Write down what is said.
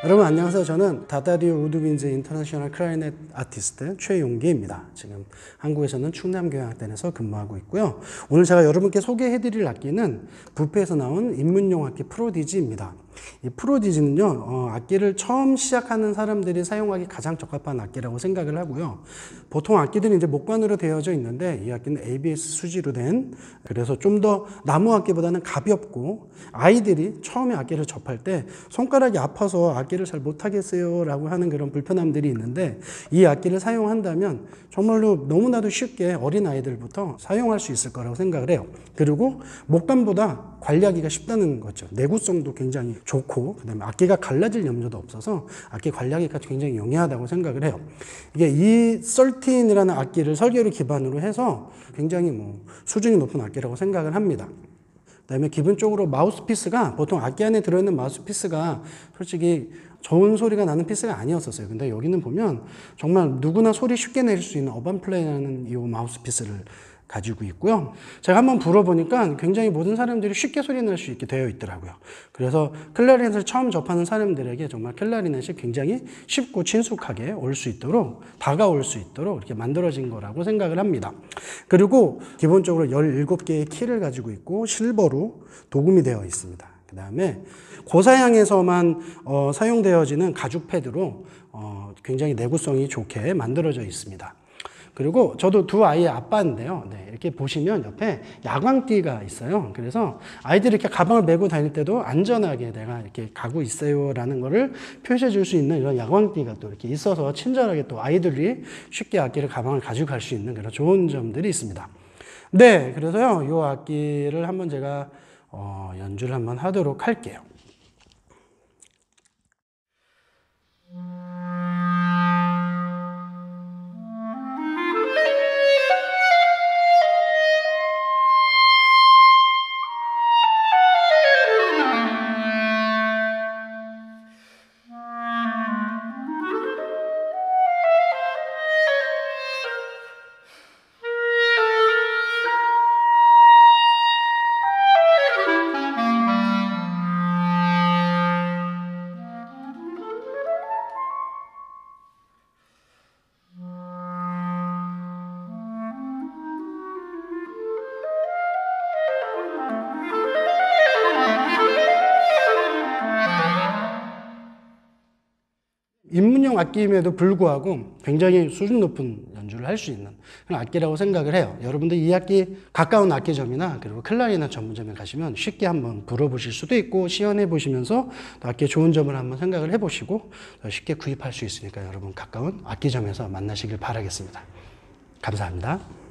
여러분 안녕하세요. 저는 다다리오 우드윈즈 인터내셔널 클라리넷 아티스트 최용기입니다. 지금 한국에서는 충남교향악단에서 근무하고 있고요. 오늘 제가 여러분께 소개해드릴 악기는 부페에서 나온 입문용 악기 프로디지입니다. 이 프로디지는요, 악기를 처음 시작하는 사람들이 사용하기 가장 적합한 악기라고 생각을 하고요. 보통 악기들은 이제 목관으로 되어져 있는데 이 악기는 ABS 수지로 된, 그래서 좀 더 나무 악기보다는 가볍고, 아이들이 처음에 악기를 접할 때 손가락이 아파서 악기를 잘 못하겠어요 라고 하는 그런 불편함들이 있는데, 이 악기를 사용한다면 정말로 너무나도 쉽게 어린 아이들부터 사용할 수 있을 거라고 생각을 해요. 그리고 목관보다 관리하기가 쉽다는 거죠. 내구성도 굉장히 좋고, 그 다음에 악기가 갈라질 염려도 없어서 악기 관리하기가 굉장히 용이하다고 생각을 해요. 이게 E13이라는 악기를 설계를 기반으로 해서 굉장히 수준이 높은 악기라고 생각을 합니다. 그 다음에 기본적으로 마우스피스가, 보통 악기 안에 들어있는 마우스피스가 솔직히 좋은 소리가 나는 피스가 아니었었어요. 근데 여기는 보면 정말 누구나 소리 쉽게 낼 수 있는 어반플레이라는 이 마우스피스를 가지고 있고요. 제가 한번 불어보니까 굉장히 모든 사람들이 쉽게 소리 낼 수 있게 되어 있더라고요. 그래서 클라리넷을 처음 접하는 사람들에게 정말 클라리넷이 굉장히 쉽고 친숙하게 올 수 있도록, 다가올 수 있도록 이렇게 만들어진 거라고 생각을 합니다. 그리고 기본적으로 17개의 키를 가지고 있고 실버로 도금이 되어 있습니다. 그 다음에 고사양에서만 사용되어지는 가죽 패드로 굉장히 내구성이 좋게 만들어져 있습니다. 그리고 저도 두 아이의 아빠인데요. 네, 이렇게 보시면 옆에 야광띠가 있어요. 그래서 아이들이 이렇게 가방을 메고 다닐 때도 안전하게 내가 이렇게 가고 있어요 라는 거를 표시해 줄 수 있는 이런 야광띠가 또 이렇게 있어서 친절하게 또 아이들이 쉽게 악기를 가방을 가지고 갈 수 있는 그런 좋은 점들이 있습니다. 네, 그래서요, 이 악기를 한번 제가 연주를 한번 하도록 할게요. 입문용 악기임에도 불구하고 굉장히 수준 높은 연주를 할 수 있는 그런 악기라고 생각을 해요. 여러분들 이 악기 가까운 악기점이나 그리고 클라리넷 전문점에 가시면 쉽게 한번 불어보실 수도 있고 시연해 보시면서 악기의 좋은 점을 한번 생각을 해보시고 쉽게 구입할 수 있으니까 여러분 가까운 악기점에서 만나시길 바라겠습니다. 감사합니다.